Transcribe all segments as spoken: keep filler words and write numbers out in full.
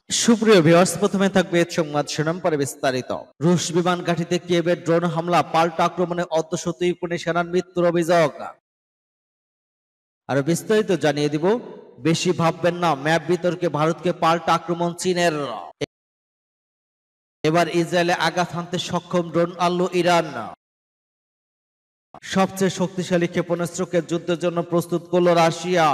সুপ্রিয় ভিউয়ার্স, প্রথমে থাকবে সংবাদ শিরোনাম, পরে বিস্তারিত। রুশ বিমান ঘাঁটিতে কিয়েভের ড্রোন হামলা, পাল্টা আক্রমণে অর্ধশত ইউক্রেনের সেনার মৃত্যুর অভিযোগ। আর বিস্তারিত জানিয়ে দিব। বেশি ভাববেন না, ম্যাপ বিতর্কে ভারতকে পাল্টা আক্রমণ চীনের। এবার ইসরায়েলে আঘাত হানতে সক্ষম ড্রোন আনল ইরান। সবচেয়ে শক্তিশালী ক্ষেপণাস্ত্রকে যুদ্ধের জন্য প্রস্তুত করল রাশিয়া।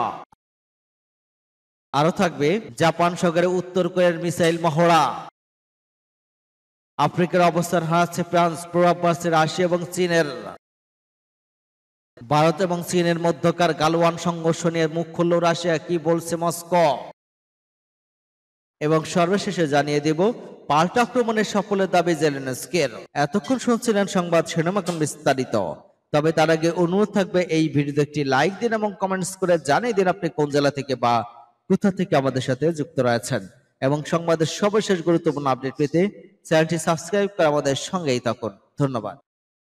আরো থাকবে জাপান সাগরে উত্তর কোরিয়ার মিসাইল মহড়া। আফ্রিকার অবস্থান হারাচ্ছে ফ্রান্স, প্রভাব বাড়ছে রাশিয়া এবং চীনের। ভারত এবং চীনের মধ্যকার গালওয়ান সংঘর্ষ নিয়ে মুখ খুলল রাশিয়া, কি বলছে মস্কো। এবং সর্বশেষে জানিয়ে দেব পাল্টা আক্রমণের সাফল্যের দাবি জেলেনস্কির। এতক্ষণ শুনছিলেন সংবাদ শিরোনাম, এখন বিস্তারিত। তবে তার আগে অনুরোধ থাকবে এই ভিডিওতে একটি লাইক দিন এবং কমেন্টস করে জানিয়ে দিন আপনি কোন জেলা থেকে বা কোথা থেকে আমাদের সাথে যুক্ত রয়েছেন। এবং সংবাদের সর্বশেষ গুরুত্বপূর্ণ আপডেট পেতে চ্যানেলটি সাবস্ক্রাইব করে আমাদের সঙ্গেই থাকুন। ধন্যবাদ।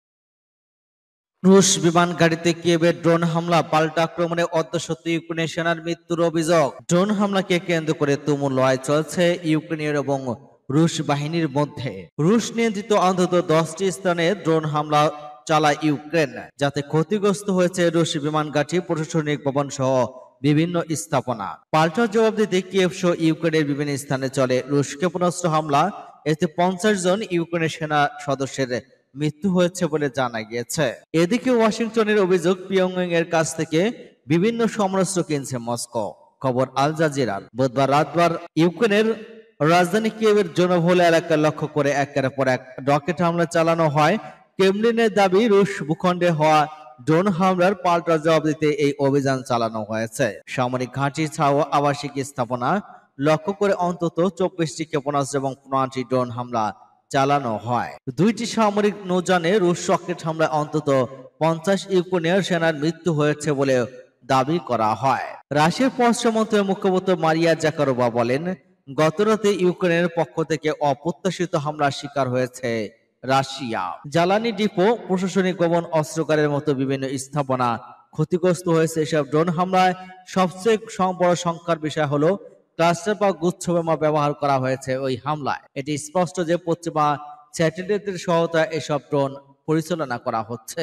রুশ বিমান ঘাঁটিতে কিয়েভের ড্রোন হামলা, পাল্টা আক্রমণে অর্ধশত ইউক্রেনের সেনার মৃত্যুর অভিযোগ। ড্রোন হামলাকে কেন্দ্র করে তুমুল লড়াই চলছে ইউক্রেনীয় এবং রুশ বাহিনীর মধ্যে। রুশ নিয়ন্ত্রিত অন্তত দশটি স্থানে ড্রোন হামলা চালায় ইউক্রেন, যাতে ক্ষতিগ্রস্ত হয়েছে রুশ বিমান ঘাঁটি, প্রশাসনিক ভবন সহ বিভিন্ন স্থাপনা। পাল্টা জবাব দিতে কিয়েভ সহ ইউক্রেনের বিভিন্ন স্থানে চলে রুশ ক্ষেপণাস্ত্র হামলা। এতে পঞ্চাশ জন ইউক্রেনের সেনা সদস্যের মৃত্যু হয়েছে বলে জানা গিয়েছে। এদিকে ওয়াশিংটনের অভিযোগ, পিয়ংইয়ং এর কাছ থেকে বিভিন্ন সমরাস্ত্র কিনছে মস্কো। খবর আল জাজিরার। বুধবার রাতবার ইউক্রেনের রাজধানী কিয়েভের জনবহুল এলাকা লক্ষ্য করে একের পর এক রকেট হামলা চালানো হয়। ক্রেমলিনের দাবি, রুশ ভূখণ্ডে হওয়া ড্রোন হামলার পাল্টা জবাব দিতে এই অভিযান চালানো হয়েছে। সামরিক ঘাঁটি ছাড়াও আবাসিক স্থাপনা লক্ষ্য করে অন্তত চব্বিশটি ক্ষেপণাস্ত্র এবং পনেরোটি ড্রোন হামলা চালানো হয়। দুইটি সামরিক নৌযানে রুশ রকেট হামলায় অন্তত পঞ্চাশ ইউক্রেনীয় সেনার মৃত্যু হয়েছে বলে দাবি করা হয়। রাশিয়ার পররাষ্ট্রমন্ত্রীর মুখপাত্র মারিয়া জাকারোভা বলেন, গতরাতে ইউক্রেনের পক্ষ থেকে অপ্রত্যাশিত হামলার শিকার হয়েছে রাশিয়া। জ্বালানি ডিপো, প্রশাসনিক ভবন, অস্ত্রাগারের মতো বিভিন্ন স্থাপনা ক্ষতিগ্রস্ত হয়েছে। এসব ড্রোন হামলায় সবচেয়ে বড় সংখ্যার বিষয় হলো ক্লাস্টার বা গুচ্ছ বোমা ব্যবহার করা হয়েছে ওই হামলায়। এটি স্পষ্ট যে পশ্চিমা স্যাটেলাইটের সহায়তায় এসব ড্রোন পরিচালনা করা হচ্ছে।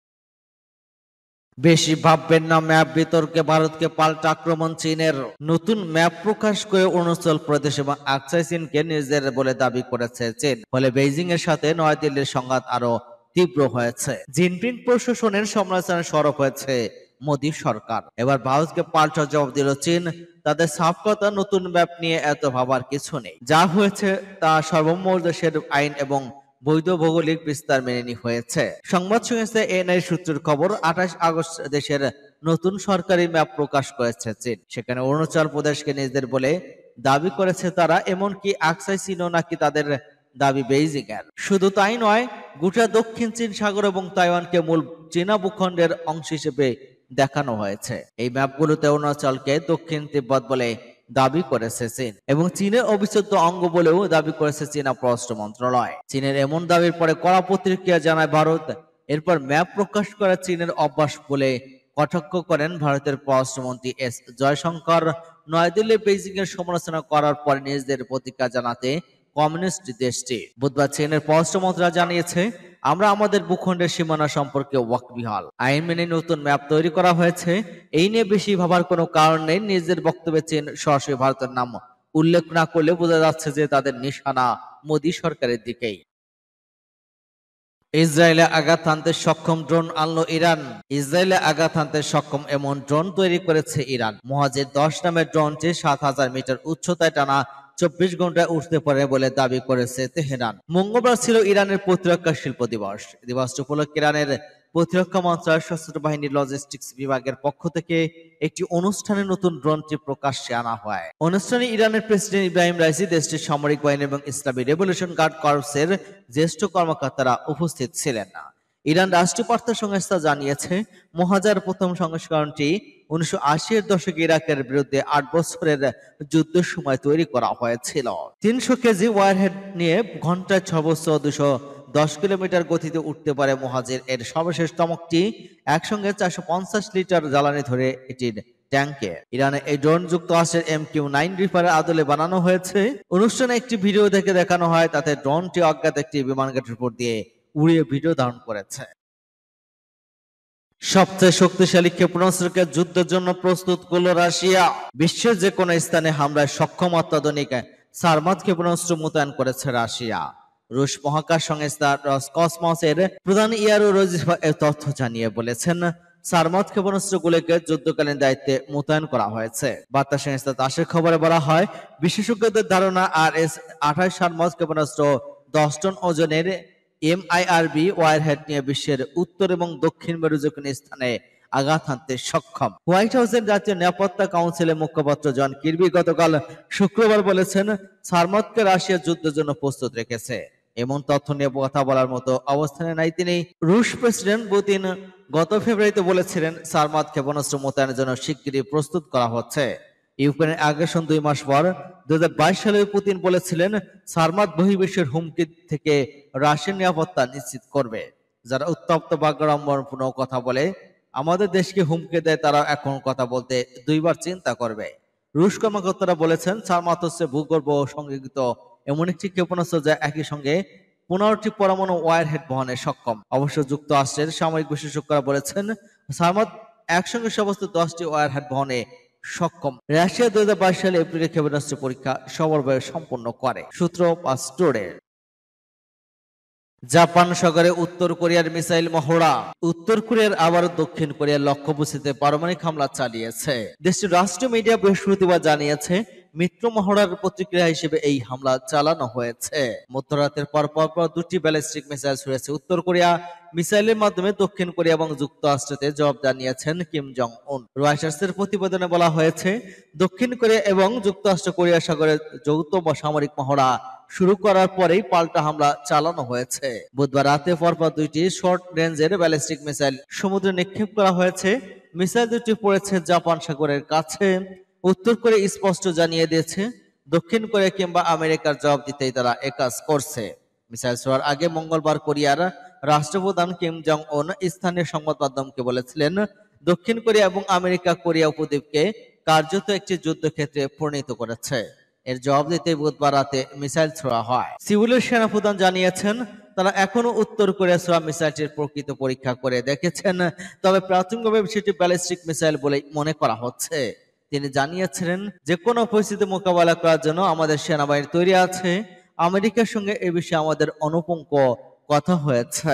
বেশি ভাববেন না, ম্যাপ বিতর্কে ভারতকে পাল্টা আক্রমণ চীনের। নতুন ম্যাপ প্রকাশ করে অরুণাচল প্রদেশ এবং আকসাই চীনকে নিজের বলে দাবি করেছে চীন। ফলে বেইজিং এর সাথে নয়াদিল্লির সংঘাত আরো তীব্র হয়েছে। জিনপিং প্রশাসনের সমালোচনায় সরব হয়েছে মোদী সরকার। এবার ভারতকে পাল্টা জবাব দিল চীন। তাদের সাফ কথা, নতুন ম্যাপ নিয়ে এত ভাবার কিছু নেই। যা হয়েছে তা সার্বভৌম দেশের আইন এবং বৈধ ভৌগোলিক বিস্তার মেনে হয়েছে। সংবাদ সংস্থা এএনআই সূত্রের খবর, আঠাশ আগস্ট দেশের নতুন সরকারি ম্যাপ প্রকাশ করেছে চীন। সেখানে অরুণাচল প্রদেশকে নিজেদের বলে দাবি করেছে তারা। এমনকি আকসাই চীনও নাকি তাদের দাবি বেইজিং এর। শুধু তাই নয়, গোটা দক্ষিণ চীন সাগর এবং তাইওয়ানকে মূল চীনা ভূখণ্ডের অংশ হিসেবে দেখানো হয়েছে। এই ম্যাপগুলোতে অরুণাচলকে দক্ষিণ তিব্বত বলে দাবি করেছে চীন এবং চীনের অবিচ্ছেদ্য অঙ্গ বলেও দাবি করেছে চীনা পররাষ্ট্র মন্ত্রণালয়। চীনের এমন দাবির পরে কড়া প্রতিক্রিয়া জানায় ভারত। এরপর ম্যাপ প্রকাশ করা চীনের অভ্যাস বলে কটাক্ষ করেন ভারতের পররাষ্ট্রমন্ত্রী এস জয়শঙ্কর। নয়াদিল্লি বেইজিং এর সমালোচনা করার পরে নিজেদের প্রতিক্রিয়া জানাতে কমিউনিস্ট দেশটি বুধবার চীনের পররাষ্ট্র মন্ত্রণালয় জানিয়েছে, আমরা আমাদের ভূখণ্ডের সীমানা সম্পর্কে ওয়াকিবহাল। আইন মেনে নতুন ম্যাপ তৈরি করা হয়েছে। এই নিয়ে বেশি ভাবার কোনো কারণ নেই। নিজেদের বক্তব্যে চীন সরাসরি ভারতের নাম উল্লেখ না করলে বোঝা যাচ্ছে যে তাদের নিশানা মোদী সরকারের দিকেই। ইসরায়েলে আঘাত হানতে সক্ষম ড্রোন আনলো ইরান। ইসরায়েলে আঘাত হানতে সক্ষম এমন ড্রোন তৈরি করেছে ইরান। মহাজির দশ নামের ড্রোনটি সাত হাজার মিটার উচ্চতায় টানা চব্বিশ ঘন্টায় উঠতে পারে বলে দাবি করেছে তেহরান। মঙ্গলবার ছিল ইরানের প্রতিরক্ষা শিল্প দিবস। দিবসটি উপলক্ষে ইরানের প্রতিরক্ষা মন্ত্রণালয় সশস্ত্র বাহিনীর লজিস্টিক্স বিভাগের পক্ষ থেকে একটি অনুষ্ঠানে নতুন ড্রোনটি প্রকাশ্যে আনা হয়। অনুষ্ঠানে ইরানের প্রেসিডেন্ট ইব্রাহিম রাইসি, দেশটির সামরিক বাহিনী এবং ইসলামী রেভলিউশন গার্ড কর্পসের জ্যেষ্ঠ কর্মকর্তারা উপস্থিত ছিলেন না। ইরান রাষ্ট্রীয় বার্তা সংস্থা জানিয়েছে, মহাজার প্রথম সংস্করণটি উনিশশো আশি এর দশকে ইরাকের বিরুদ্ধে আট বছরের যুদ্ধের সময় তৈরি করা হয়েছিল। তিনশো কেজি ওয়ারহেড নিয়ে ঘন্টায় সর্বোচ্চ দুশো দশ কিলোমিটার গতিতে উঠতে পারে মহাজির। এর সর্বশেষ চমকটি একসঙ্গে চারশো পঞ্চাশ লিটার জ্বালানি ধরে এটির ট্যাঙ্কে। ইরানে এই ড্রোন যুক্তরাষ্ট্রের এম কিউ নাইন রিপারের আদলে বানানো হয়েছে। অনুষ্ঠানে একটি ভিডিও দেখে দেখানো হয়, তাতে ড্রোনটি অজ্ঞাত একটি বিমান ঘাঁটির উপর দিয়ে উড়িয়ে ভিডিও ধারণ করেছে। সবচেয়ে শক্তিশালী ক্ষেপণাস্ত্রকে যুদ্ধের জন্য প্রস্তুত করলো রাশিয়া। বিশ্বের যে কোনো স্থানে হামলায় সক্ষম অত্যাধুনিক সারমাদ ক্ষেপণাস্ত্র মোতায়েন করেছে রাশিয়া। রুশ মহাকাশ সংস্থা রসকসমসের প্রধান ইয়ারো রোজিভা এ তথ্য জানিয়ে বলেছেন, সারমাদ ক্ষেপণাস্ত্রগুলিকে যুদ্ধকালীন দায়িত্বে মোতায়েন করা হয়েছে। বার্তা সংস্থা তাসের খবরে বলা হয়, বিশেষজ্ঞদের ধারণা আর এস আঠাশ সারমাদ ক্ষেপণাস্ত্র দশ টন ওজনের M I R V warhead নিয়ে বিশ্বের উত্তর এবং দক্ষিণ মেরু যে কোনো স্থানে আঘাত হানতে সক্ষম। হোয়াইট হাউসের জাতীয় নিরাপত্তা কাউন্সিলের মুখপাত্র জন কির্বি গতকাল শুক্রবার বলেছেন, সারমাদকে রাশিয়া যুদ্ধের জন্য প্রস্তুত রেখেছে। এমন তথ্য নিয়ে কথা বলার মতো অবস্থানে নাই তিনি। রুশ প্রেসিডেন্ট পুতিন গত ফেব্রুয়ারিতে বলেছিলেন, সারমাদ ক্ষেপণাস্ত্র মোতায়েনের জন্য শিগগিরই প্রস্তুত করা হচ্ছে। ইউক্রেনের আগ্রাসন দুই মাস পর দুই হাজার বাইশ সালে পুতিন বলেছিলেন, সারমাদ বহির্বিশ্বের হুমকি থেকে রাশিয়ার নিরাপত্তা নিশ্চিত করবে। যারা উত্তপ্ত বাগ্যরম্বরপূর্ণ কথা বলে আমাদের দেশকে হুমকি দেয়, তারা এখন কথা বলতে দুইবার চিন্তা করবে। রুশ কর্মকর্তারা বলেছেন, সারমাদ হচ্ছে ভূগর্ভ সংযোজিত এমন একটি ক্ষেপণাস্ত্র যা একই সঙ্গে পনেরোটি পরমাণু ওয়ারহেড বহনে সক্ষম। অবশ্য যুক্তরাষ্ট্রের সামরিক বিশেষজ্ঞরা বলেছেন, সারমাদ একসঙ্গে সমস্ত দশটি ওয়ারহেড বহনে সক্ষম। রাশিয়া দুই হাজার বাইশ সালে এপ্রিলে ক্ষেপণাস্ত্র পরীক্ষা সফলভাবে সম্পন্ন করে। সূত্র পাস্টোরে। জাপান সাগরে উত্তর কোরিয়ার মিসাইল মহড়া। উত্তর কোরিয়ার আবার দক্ষিণ কোরিয়ার লক্ষ্যবস্তুতে পারমাণবিক হামলা চালিয়েছে। দেশটির রাষ্ট্রীয় মিডিয়া বৃহস্পতিবার জানিয়েছে, মিত্র মহড়ার প্রতিক্রিয়া হিসেবে এই হামলা চালানো হয়েছে। মধ্যরাতের পর পর দুটি ব্যালিস্টিক মিসাইল ছুড়েছে উত্তর কোরিয়া। মিসাইলের মাধ্যমে দক্ষিণ কোরিয়া এবং যুক্তরাষ্ট্রতে জবাব জানিয়েছেন কিম জং উন। রয়টার্সের প্রতিবেদনে বলা হয়েছে, দক্ষিণ কোরিয়া এবং যুক্তরাষ্ট্র কোরিয়া সাগরে যৌথ সামরিক মহড়া শুরু করার পরেই পাল্টা হামলা চালানো হয়েছে। বুধবার রাতে পরপর দুইটি শর্ট রেঞ্জের ব্যালিস্টিক মিসাইল সমুদ্রে নিক্ষেপ করা হয়েছে। মিসাইল দুটি পড়েছে জাপান সাগরের কাছে। উত্তর কোরিয়া স্পষ্ট জানিয়ে দিয়েছে, দক্ষিণ কোরিয়া কিংবা আমেরিকার জবাব দিতেই তারা একাজ করছে। মিসাইল ছোড়ার আগে মঙ্গলবার কোরিয়ার রাষ্ট্রপ্রধান কিম জং উন স্থানীয় সংবাদ মাধ্যমকে বলেছিলেন, দক্ষিণ কোরিয়া এবং আমেরিকা কোরিয়া উপদ্বীপকে কার্যত একটি যুদ্ধক্ষেত্রে পরিণত করেছে। এর জবাব দিতে বুধবার রাতে মিসাইল ছোড়া হয়। সিউলের সেনাপ্রধান জানিয়েছেন, তারা এখনো উত্তর কোরিয়া ছোড়া মিসাইলটির প্রকৃত পরীক্ষা করে দেখেছেন, তবে প্রাথমিকভাবে সেটি ব্যালিস্টিক মিসাইল বলে মনে করা হচ্ছে। তিনি জানিয়েছিলেন, যে কোনো পরিস্থিতি মোকাবেলা করার জন্য আমাদের সেনাবাহিনী তৈরি আছে। আমেরিকার সঙ্গে এ বিষয়ে আমাদের অনুপঙ্ক কথা হয়েছে।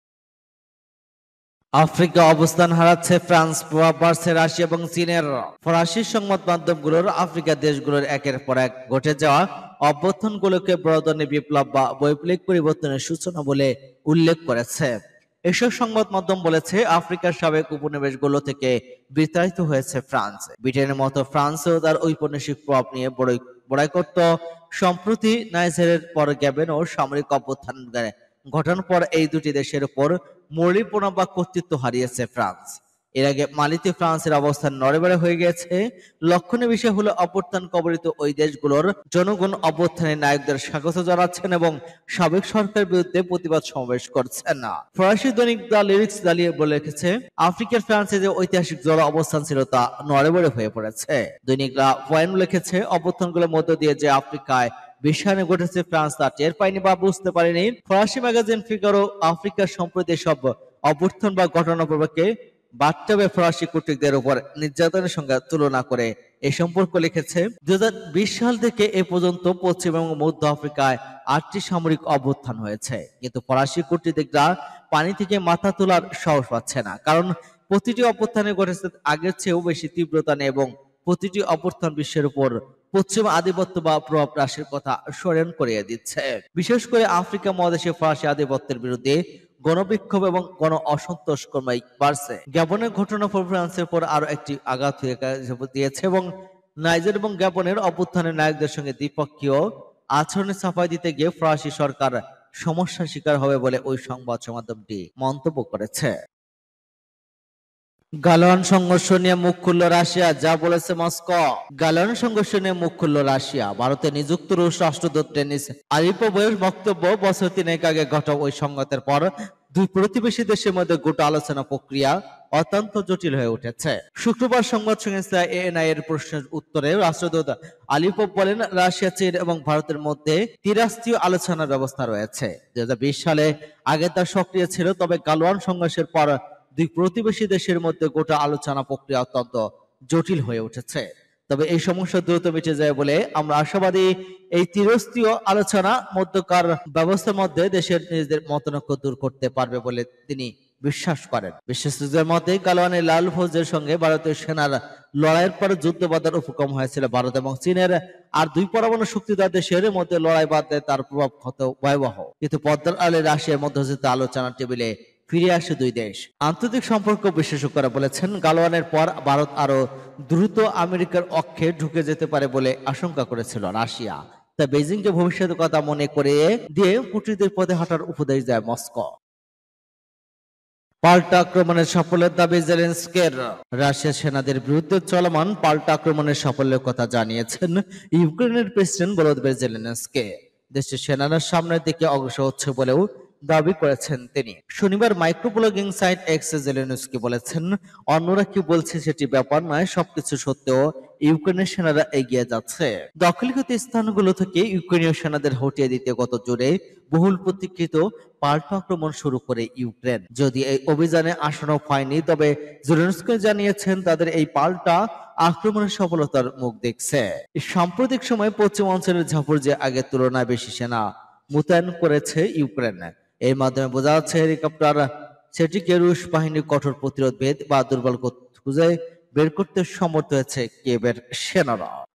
আফ্রিকা অবস্থান হারাচ্ছে ফ্রান্স, প্রভাব বাড়ছে রাশিয়া এবং চীনের। ফরাসি সংবাদ মাধ্যমগুলোর আফ্রিকা দেশগুলোর একের পর এক ঘটে যাওয়া অভ্যুত্থানগুলোকে বড় ধরনের বিপ্লব বা বৈপ্লবিক পরিবর্তনের সূচনা বলে উল্লেখ করেছে। এসব সংবাদ মাধ্যম বলেছে, আফ্রিকার সাবেক উপনিবেশগুলো থেকে বিতাড়িত হয়েছে ফ্রান্স। ব্রিটেনের মতো ফ্রান্সেও তার ঔপনিবেশিক প্রভাব নিয়ে বড়ই বড়াই করত। সম্প্রতি নাইজেরের পর গ্যাবেন ও সামরিক অভ্যুত্থান ঘটানোর পর এই দুটি দেশের উপর মৌলিকপনা বা কর্তৃত্ব হারিয়েছে ফ্রান্স। এর আগে মালিতে ফ্রান্সের অবস্থান নড়েবড়ে হয়ে গেছে। লক্ষণীয় বিষয় হলো, অভ্যুত্থান কবলিত ওই দেশগুলোর জনগণ অভ্যুত্থানের নায়কদের স্বাগত জানাচ্ছেন এবং সাবেক সরকারের বিরুদ্ধে প্রতিবাদ সমাবেশ করছেন না। ফরাসি দৈনিক দ্য লিরিক্স দালিয়ে বলে রেখেছে, আফ্রিকার ফ্রান্সে যে ঐতিহাসিক জল অবস্থান ছিল তা নড়েবড়ে হয়ে পড়েছে। দৈনিক দ্য পয়েন্ট লিখেছে, অভ্যুত্থানগুলোর মধ্য দিয়ে যে আফ্রিকায় বিশ্বায়নে ঘটেছে ফ্রান্স তা টের পায়নি বা বুঝতে পারেনি। ফরাসি ম্যাগাজিন ফিগারো আফ্রিকার সম্প্রতি সব অভ্যুত্থান বা ঘটনা প্রবাহকে বাস্তবে ফরাসি কূটনীতিকদের উপর নির্যাতনের সঙ্গে তুলনা করে এ সম্পর্ক লিখেছে, দুই হাজার বিশ সাল থেকে এ পর্যন্ত পশ্চিম এবং মধ্য আফ্রিকায় আটটি সামরিক অভ্যুত্থান হয়েছে, কিন্তু ফরাসি কূটনীতিকরা পানি থেকে মাথা তোলার সাহস পাচ্ছে না, কারণ প্রতিটি অভ্যুত্থানে ঘটেছে আগের চেয়েও বেশি তীব্রতা নেই এবং প্রতিটি অভ্যুত্থান বিশ্বের উপর পশ্চিম আধিপত্য বা প্রভাব রাশির কথা স্মরণ করিয়ে দিচ্ছে। বিশেষ করে আফ্রিকা মহাদেশে ফরাসি আধিপত্যের বিরুদ্ধে গণবিক্ষোভ এবং গণ অসন্তোষ ক্রমেই বাড়ছে। গ্যাবনের ঘটনা পর ফ্রান্সের পর আরো একটি আঘাত হয়ে দিয়েছে এবং নাইজার এবং গ্যাবনের অভ্যুত্থানের নায়কদের সঙ্গে দ্বিপক্ষীয় আচরণে সাফাই দিতে গিয়ে ফরাসি সরকার সমস্যার শিকার হবে বলে ওই সংবাদ মাধ্যমটি মন্তব্য করেছে। গালওয়ান সংঘর্ষ নিয়ে মুখ খুলল রাশিয়া, যা বলেছে মস্কো। গালওয়ান সংঘর্ষ নিয়ে মুখ খুলল রাশিয়া। ভারতে নিযুক্ত রুশ রাষ্ট্রদূত টেনিস আরিপোভের বক্তব্য, বছর তিনেক আগে ঘটা ওই সংঘাতের পর দুই প্রতিবেশী দেশের মধ্যে গোটা আলোচনা প্রক্রিয়া অত্যন্ত জটিল হয়ে উঠেছে। শুক্রবার সংবাদ সংস্থা এএনআই এর প্রশ্নের উত্তরে রাষ্ট্রদূত আলিপভ বলেন, রাশিয়া, চীন এবং ভারতের মধ্যে ত্রিরাষ্ট্রীয় আলোচনার ব্যবস্থা রয়েছে। দুই হাজার বিশ সালে আগে তা সক্রিয় ছিল, তবে গালওয়ান সংঘর্ষের পর দুই প্রতিবেশী দেশের মধ্যে গোটা আলোচনা প্রক্রিয়া অত্যন্ত জটিল হয়ে উঠেছে। তবে এই সমস্যা দ্রুত মিটে যায় বলে আমরা আশাবাদী। এই ত্রিরাষ্ট্রীয় আলোচনা মধ্যকার ব্যবস্থার মধ্যে দেশের নিজেদের মতানৈক্য দূর করতে পারবে বলে তিনি বিশ্বাস করেন। বিশেষজ্ঞদের মতে গালওয়ানের লাল ফৌজের সঙ্গে ভারতীয় সেনার লড়াইয়ের পর যুদ্ধ বাধার উপক্রম হয়েছিল ভারত এবং চীনের, আর দুই পরমাণু শক্তিধর দেশের মধ্যে লড়াই বাঁধলে তার প্রভাব কত ভয়াবহ। কিন্তু পদ্মার আলে রাশিয়ার মধ্যস্থিত আলোচনা টেবিলে ফিরে আসে দুই দেশ। আন্তর্জাতিক সম্পর্ক বিশেষজ্ঞরা বলেছেন, গালওয়ানের পর ভারত আরো দ্রুত আমেরিকার অক্ষে ঢুকে যেতে পারে বলে আশঙ্কা করেছিল রাশিয়া। তা বেজিংকে ভবিষ্যতের কথা মনে করে দিয়ে কূটনীতির পথে হাঁটার উপদেশ দেয় মস্কো। পাল্টা আক্রমণের সাফল্যের দাবি জেলেনস্কির। রাশিয়ার সেনাদের বিরুদ্ধে চলমান পাল্টা আক্রমণের সাফল্যের কথা জানিয়েছেন ইউক্রেনের প্রেসিডেন্ট ভলোদিমির জেলেনস্কি। দেশের সেনারা সামনের দিকে অগ্রসর হচ্ছে বলেও দাবি করেছেন তিনি। শনিবার মাইক্রোব্লগিং সাইট এক্সে জেলেনস্কি বলেছেন, অন্যরা কি বলছে সেটি ব্যাপার নয়, সবকিছু সত্ত্বেও ইউক্রেনের সেনারা এগিয়ে যাচ্ছে। দখলীকৃত স্থানগুলো থেকে ইউক্রেনীয় সেনাদের হটিয়ে দিতে গত জুড়ে বহুল প্রতীক্ষিত পাল্টা আক্রমণ শুরু করে ইউক্রেন। যদি এই অভিযানে আশানুরূপ হয়নি, তবে জেলেনস্কি জানিয়েছেন তাদের এই পাল্টা আক্রমণের সফলতার মুখ দেখছে। সাম্প্রতিক সময়ে পশ্চিম অঞ্চলের ঝাঁপুর যে আগের তুলনায় বেশি সেনা মোতায়েন করেছে ইউক্রেন। এর মাধ্যমে বোঝা যাচ্ছে হেলিকপ্টার সেটিকে রুশ বাহিনীর কঠোর প্রতিরোধ ভেদ বা দুর্বল খুঁজে বের করতে সমর্থ হয়েছে কিয়েভের সেনারা।